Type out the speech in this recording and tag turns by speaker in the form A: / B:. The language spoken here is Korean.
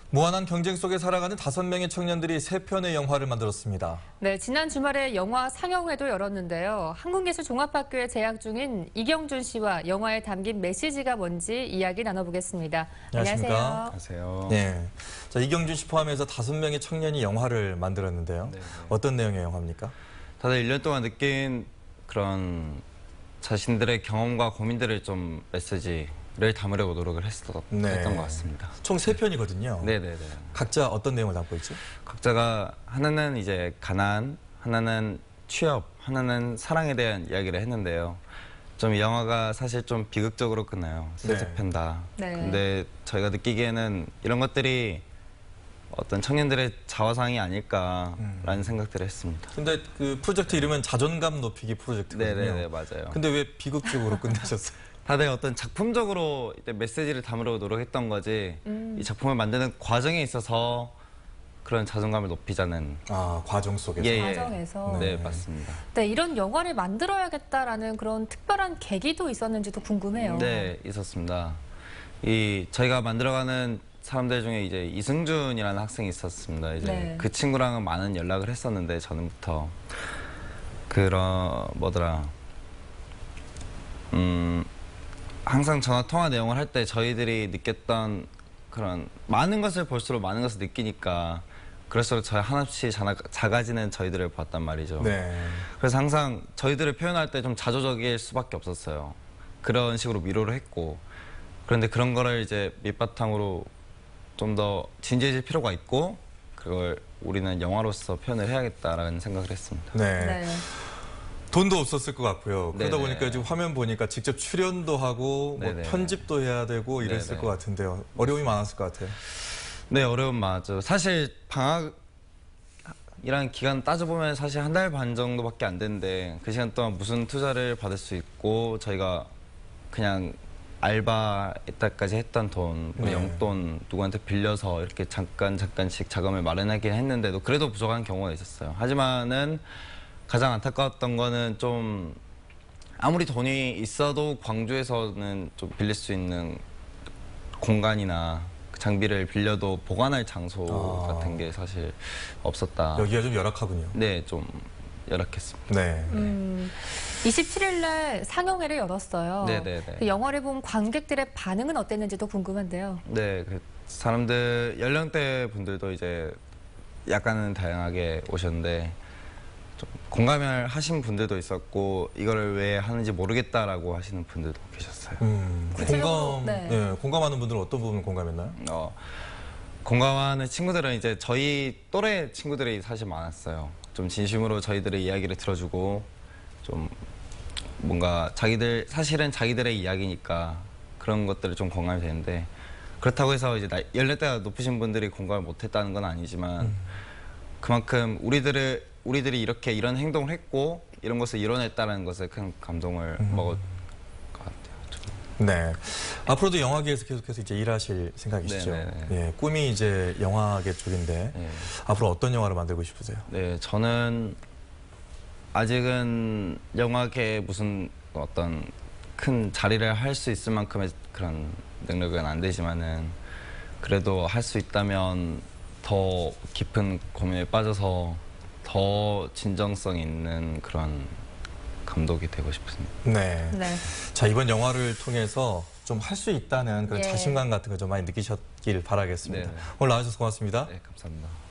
A: 무한한 경쟁 속에 살아가는 5명의 청년들이 3편의 영화를 만들었습니다.
B: 네, 지난 주말에 영화 상영회도 열었는데요. 한국예술종합학교에 재학 중인 이경준 씨와 영화에 담긴 메시지가 뭔지 이야기 나눠보겠습니다.
A: 안녕하십니까?
C: 안녕하세요.
A: 네. 자, 이경준 씨 포함해서 5명의 청년이 영화를 만들었는데요.
C: 네네.
A: 어떤 내용의 영화입니까?
C: 다들 1년 동안 느낀 그런 자신들의 경험과 고민들을 좀 메시지를 담으려고 노력을 했던 것 같습니다.
A: 총 3편이거든요.
C: 네네네.
A: 각자 어떤 내용을 담고 있죠?
C: 각자가 하나는 이제 가난, 하나는 취업, 하나는 사랑에 대한 이야기를 했는데요. 좀 이 영화가 사실 좀 비극적으로 끝나요. 슬쩍 다.
B: 네.
C: 근데 저희가 느끼기에는 이런 것들이 어떤 청년들의 자화상이 아닐까라는 생각들을 했습니다.
A: 근데 그 프로젝트 이름은 자존감 높이기 프로젝트거든요.
C: 네네네, 맞아요.
A: 근데 왜 비극적으로 끝내셨어요?
C: 다들 어떤 작품적으로 이때 메시지를 담으려고 노력했던 거지 이 작품을 만드는 과정에 있어서 그런 자존감을 높이자는
A: 아, 과정 속에서.
C: 예, 예.
B: 과정에서.
C: 네, 맞습니다.
B: 네, 이런 영화를 만들어야겠다라는 그런 특별한 계기도 있었는지도 궁금해요.
C: 네, 있었습니다. 저희가 만들어가는 사람들 중에 이제 이승준이라는 학생이 있었습니다. 이제
B: 네.
C: 그 친구랑은 많은 연락을 했었는데 전부터 항상 전화 통화 내용을 할 때 저희들이 느꼈던 그런 많은 것을 볼수록 많은 것을 느끼니까 그럴수록 저희 한없이 작아지는 저희들을 봤단 말이죠.
A: 네.
C: 그래서 항상 저희들을 표현할 때 좀 자조적일 수밖에 없었어요. 그런 식으로 위로를 했고 그런데 그런 거를 이제 밑바탕으로 좀 더 진지해질 필요가 있고 그걸 우리는 영화로서 표현을 해야겠다라는 생각을 했습니다.
A: 네.
B: 네.
A: 돈도 없었을 것 같고요. 그러다
C: 네네.
A: 보니까 지금 화면 보니까 직접 출연도 하고 뭐
C: 네네.
A: 편집도 해야 되고 이랬을
C: 네네.
A: 것 같은데요. 어려움이 많았을 것 같아요.
C: 네, 어려움 많죠. 사실 방학이라는 기간 따져보면 사실 1달 반 정도밖에 안 되는데 그 시간 동안 무슨 투자를 받을 수 있고 저희가 그냥 알바 이때까지 했던 돈, 뭐
A: 네.
C: 용돈 누구한테 빌려서 이렇게 잠깐씩 자금을 마련하긴 했는데도 그래도 부족한 경우가 있었어요. 하지만은 가장 안타까웠던 거는 좀 아무리 돈이 있어도 광주에서는 좀 빌릴 수 있는 공간이나 장비를 빌려도 보관할 장소 같은 게 사실 없었다.
A: 여기가 좀 열악하군요.
C: 네, 좀 열악했습니다.
A: 네.
B: 27일 날 상영회를 열었어요.
C: 네네네.
B: 그 영화를 본 관객들의 반응은 어땠는지도 궁금한데요.
C: 네, 그 사람들 연령대 분들도 이제 약간은 다양하게 오셨는데 좀 공감을 하신 분들도 있었고 이거를 왜 하는지 모르겠다라고 하시는 분들도 계셨어요.
B: 구체적으로, 네.
A: 공감하는 분들은 어떤 부분 공감했나요?
C: 공감하는 친구들은 이제 저희 또래 친구들이 사실 많았어요. 좀 진심으로 저희들의 이야기를 들어주고 좀 뭔가 사실은 자기들의 이야기니까 그런 것들을 좀 공감이 되는데 그렇다고 해서 이제 연령대가 높으신 분들이 공감을 못했다는 건 아니지만 그만큼 우리들이 이렇게 이런 행동을 했고 이런 것을 이뤄냈다는 것에 큰 감동을 먹을 것 같아요. 좀.
A: 네. 앞으로도 영화계에서 계속해서 이제 일하실 생각이시죠?
C: 네네네.
A: 예, 꿈이 이제 영화계 쪽인데
C: 네.
A: 앞으로 어떤 영화를 만들고 싶으세요?
C: 네, 저는 아직은 영화계에 무슨 어떤 큰 자리를 할 수 있을 만큼의 그런 능력은 안 되지만은 그래도 할 수 있다면 더 깊은 고민에 빠져서 더 진정성 있는 그런 감독이 되고 싶습니다.
A: 네.
B: 네.
A: 자, 이번 영화를 통해서 좀 할 수 있다는 그런
B: 예.
A: 자신감 같은 거 좀 많이 느끼셨길 바라겠습니다.
C: 네.
A: 오늘 나와주셔서 고맙습니다.
C: 네, 감사합니다.